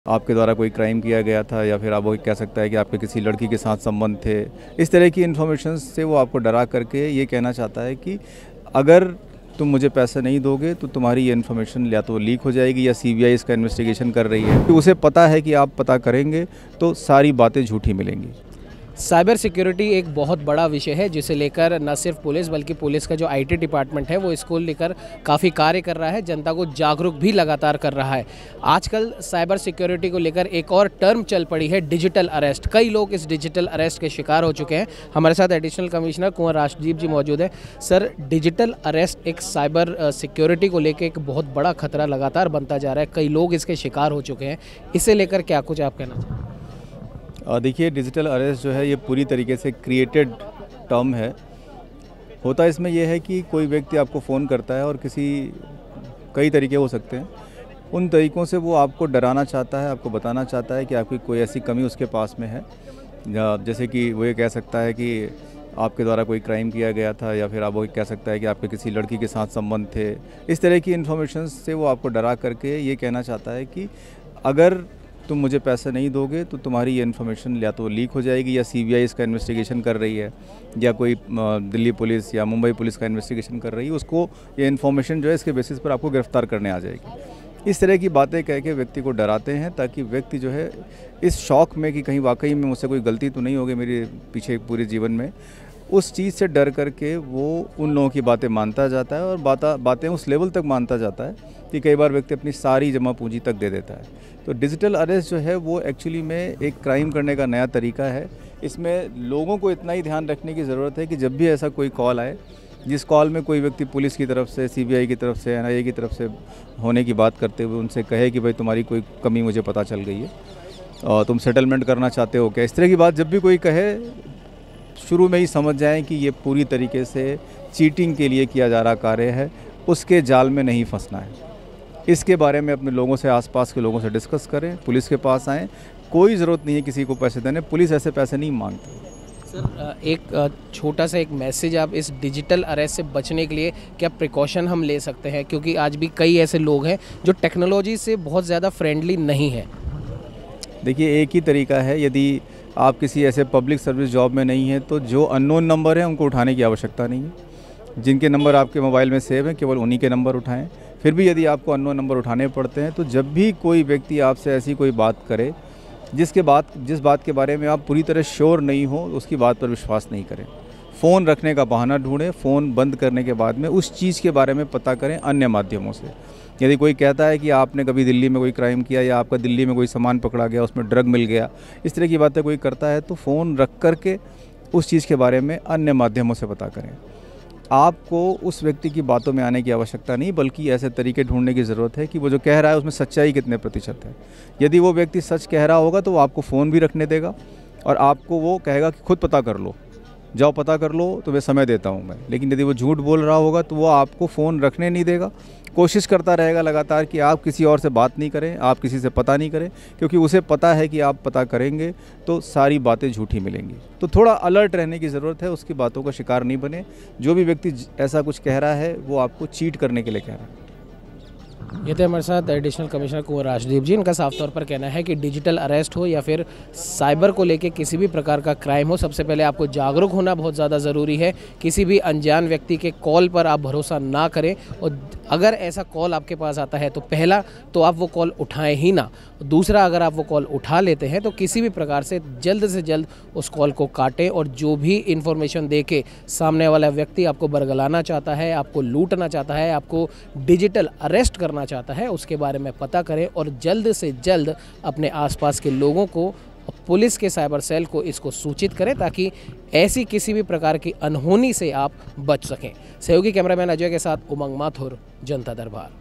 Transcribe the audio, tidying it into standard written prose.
आपके द्वारा कोई क्राइम किया गया था या फिर आप वो कह सकता है कि आपके किसी लड़की के साथ संबंध थे। इस तरह की इन्फॉर्मेशन से वो आपको डरा करके ये कहना चाहता है कि अगर तुम मुझे पैसे नहीं दोगे तो तुम्हारी ये इन्फॉर्मेशन या तो लीक हो जाएगी या सीबीआई इसका इन्वेस्टिगेशन कर रही है। तो उसे पता है कि आप पता करेंगे तो सारी बातें झूठी मिलेंगी। साइबर सिक्योरिटी एक बहुत बड़ा विषय है जिसे लेकर न सिर्फ पुलिस बल्कि पुलिस का जो आईटी डिपार्टमेंट है वो इसको लेकर काफ़ी कार्य कर रहा है, जनता को जागरूक भी लगातार कर रहा है। आजकल साइबर सिक्योरिटी को लेकर एक और टर्म चल पड़ी है, डिजिटल अरेस्ट। कई लोग इस डिजिटल अरेस्ट के शिकार हो चुके हैं। हमारे साथ एडिशनल कमिश्नर कुंवर राजदीप जी मौजूद हैं। सर, डिजिटल अरेस्ट एक साइबर सिक्योरिटी को लेकर एक बहुत बड़ा खतरा लगातार बनता जा रहा है, कई लोग इसके शिकार हो चुके हैं। इसे लेकर क्या कुछ आप कहना चाहें? देखिए, डिजिटल अरेस्ट जो है ये पूरी तरीके से क्रिएटेड टर्म है। होता इसमें यह है कि कोई व्यक्ति आपको फ़ोन करता है और कई तरीके हो सकते हैं। उन तरीक़ों से वो आपको डराना चाहता है, आपको बताना चाहता है कि आपकी कोई ऐसी कमी उसके पास में है। जैसे कि वो ये कह सकता है कि आपके द्वारा कोई क्राइम किया गया था या फिर आप वो कह सकता है कि आपके किसी लड़की के साथ संबंध थे। इस तरह की इन्फॉर्मेशन से वो आपको डरा करके ये कहना चाहता है कि अगर तुम मुझे पैसे नहीं दोगे तो तुम्हारी ये इन्फॉर्मेशन या तो लीक हो जाएगी या सीबीआई इसका इन्वेस्टिगेशन कर रही है या कोई दिल्ली पुलिस या मुंबई पुलिस का इन्वेस्टिगेशन कर रही है, उसको ये इन्फॉर्मेशन जो है इसके बेसिस पर आपको गिरफ्तार करने आ जाएगी। इस तरह की बातें कह के व्यक्ति को डराते हैं ताकि व्यक्ति जो है इस शौक में कि कहीं वाकई में मुझसे कोई गलती तो नहीं होगी मेरे पीछे पूरे जीवन में, उस चीज़ से डर करके वो उन लोगों की बातें मानता जाता है और बातें उस लेवल तक मानता जाता है कि कई बार व्यक्ति अपनी सारी जमा पूंजी तक दे देता है। तो डिजिटल अरेस्ट जो है वो एक्चुअली में एक क्राइम करने का नया तरीका है। इसमें लोगों को इतना ही ध्यान रखने की ज़रूरत है कि जब भी ऐसा कोई कॉल आए, जिस कॉल में कोई व्यक्ति पुलिस की तरफ से, सीबीआई की तरफ से, एनआईए की तरफ से होने की बात करते हुए उनसे कहे कि भाई तुम्हारी कोई कमी मुझे पता चल गई है और तुम सेटलमेंट करना चाहते हो क्या, इस तरह की बात जब भी कोई कहे, शुरू में ही समझ जाएं कि ये पूरी तरीके से चीटिंग के लिए किया जा रहा कार्य है। उसके जाल में नहीं फंसना है। इसके बारे में अपने लोगों से, आसपास के लोगों से डिस्कस करें, पुलिस के पास आएँ। कोई ज़रूरत नहीं है किसी को पैसे देने, पुलिस ऐसे पैसे नहीं मांगती। सर, एक छोटा सा एक मैसेज आप इस डिजिटल अरेस्ट से बचने के लिए क्या प्रिकॉशन हम ले सकते हैं, क्योंकि आज भी कई ऐसे लोग हैं जो टेक्नोलॉजी से बहुत ज़्यादा फ्रेंडली नहीं है। देखिए, एक ही तरीका है। यदि आप किसी ऐसे पब्लिक सर्विस जॉब में नहीं है तो जो अननोन नंबर हैं उनको उठाने की आवश्यकता नहीं है। जिनके नंबर आपके मोबाइल में सेव हैं केवल उन्हीं के नंबर उठाएं। फिर भी यदि आपको अननोन नंबर उठाने पड़ते हैं तो जब भी कोई व्यक्ति आपसे ऐसी कोई बात करे जिस बात के बारे में आप पूरी तरह श्योर नहीं हो, उसकी बात पर विश्वास नहीं करें। फ़ोन रखने का बहाना ढूंढें। फ़ोन बंद करने के बाद में उस चीज़ के बारे में पता करें अन्य माध्यमों से। यदि कोई कहता है कि आपने कभी दिल्ली में कोई क्राइम किया या आपका दिल्ली में कोई सामान पकड़ा गया, उसमें ड्रग मिल गया, इस तरह की बातें कोई करता है तो फ़ोन रख करके उस चीज़ के बारे में अन्य माध्यमों से पता करें। आपको उस व्यक्ति की बातों में आने की आवश्यकता नहीं, बल्कि ऐसे तरीके ढूंढने की ज़रूरत है कि वो जो कह रहा है उसमें सच्चाई कितने प्रतिशत है। यदि वो व्यक्ति सच कह रहा होगा तो वो आपको फ़ोन भी रखने देगा और आपको वो कहेगा कि खुद पता कर लो, जाओ पता कर लो, तुम्हें समय देता हूँ मैं। लेकिन यदि वो झूठ बोल रहा होगा तो वो आपको फ़ोन रखने नहीं देगा। कोशिश करता रहेगा लगातार कि आप किसी और से बात नहीं करें, आप किसी से पता नहीं करें, क्योंकि उसे पता है कि आप पता करेंगे तो सारी बातें झूठी मिलेंगी। तो थोड़ा अलर्ट रहने की ज़रूरत है, उसकी बातों का शिकार नहीं बने। जो भी व्यक्ति ऐसा कुछ कह रहा है वो आपको चीट करने के लिए कह रहा है। ये थे हमारे साथ एडिशनल कमिश्नर कुंवर राजदीप जी। इनका साफ तौर पर कहना है कि डिजिटल अरेस्ट हो या फिर साइबर को लेके किसी भी प्रकार का क्राइम हो, सबसे पहले आपको जागरूक होना बहुत ज़्यादा ज़रूरी है। किसी भी अनजान व्यक्ति के कॉल पर आप भरोसा ना करें और अगर ऐसा कॉल आपके पास आता है तो पहला तो आप वो कॉल उठाएं ही ना। दूसरा, अगर आप वो कॉल उठा लेते हैं तो किसी भी प्रकार से जल्द उस कॉल को काटें और जो भी इन्फॉर्मेशन दे के सामने वाला व्यक्ति आपको बरगलाना चाहता है, आपको लूटना चाहता है, आपको डिजिटल अरेस्ट करना चाहता है, उसके बारे में पता करें और जल्द से जल्द अपने आसपास के लोगों को, पुलिस के साइबर सेल को इसको सूचित करें ताकि ऐसी किसी भी प्रकार की अनहोनी से आप बच सकें। सहयोगी कैमरामैन अजय के साथ उमंग माथुर, जनता दरबार।